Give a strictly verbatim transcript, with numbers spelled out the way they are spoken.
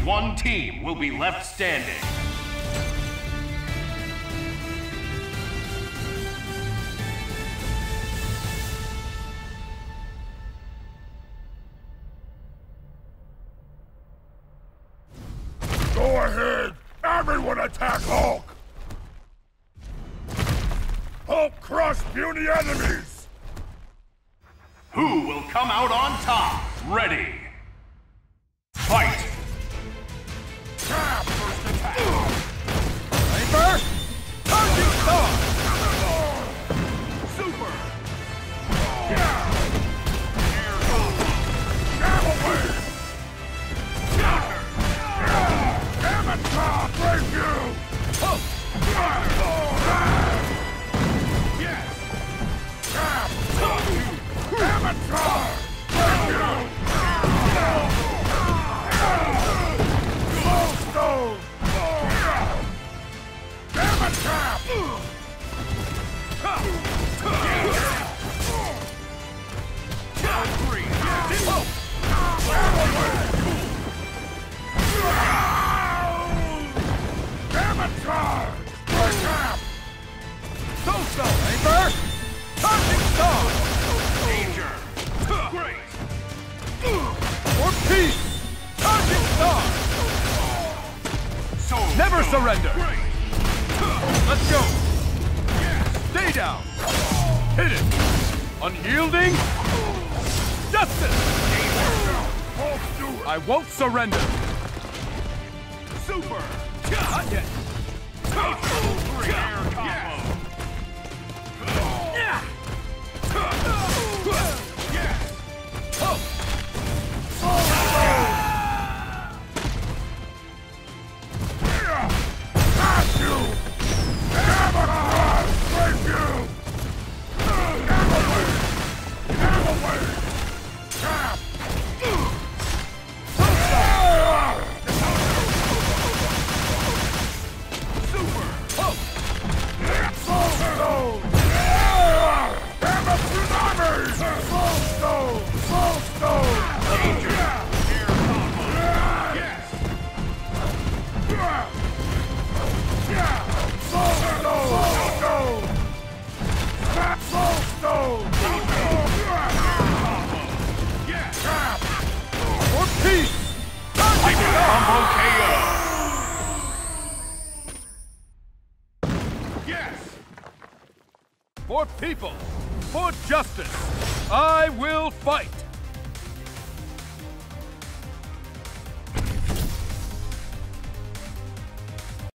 one team will be left standing. Go ahead! Everyone attack Hulk! Hulk crush puny enemies! Who will come out on top? Ready! Fight! Cap first attack! Paper! Charging Star! Super! Air combo! Jam away! Counter! Damn it, Tom! Break you! Oh! Yes! Cap! Damn it, Tom! Break you! Slow stone! Damn it, Cap! Three! Damn it, Tom! Break Cap! So-so, Paper! Charging Star! Danger! Great! For peace! Charging Star! So Never so surrender! Great! Let's go! Yes! Stay down! Hit it! Unyielding! Justice! Hulk, do it! I won't surrender! Super! Not yet! Three! Air combo! Yeah! Yes! Oh! Got you! Damn it, Tom! Break you! Damn away! Damn away! Cap! Super! Oh! Slow stone! Damn it, tsunami! Slow stone! Slow stone! Danger! Air combo! Yes! Slow stone! Slow stone! Snap slow stone! Yes! Cap! For peace! Hyper combo K O! Yes! For people! For justice! I will fight!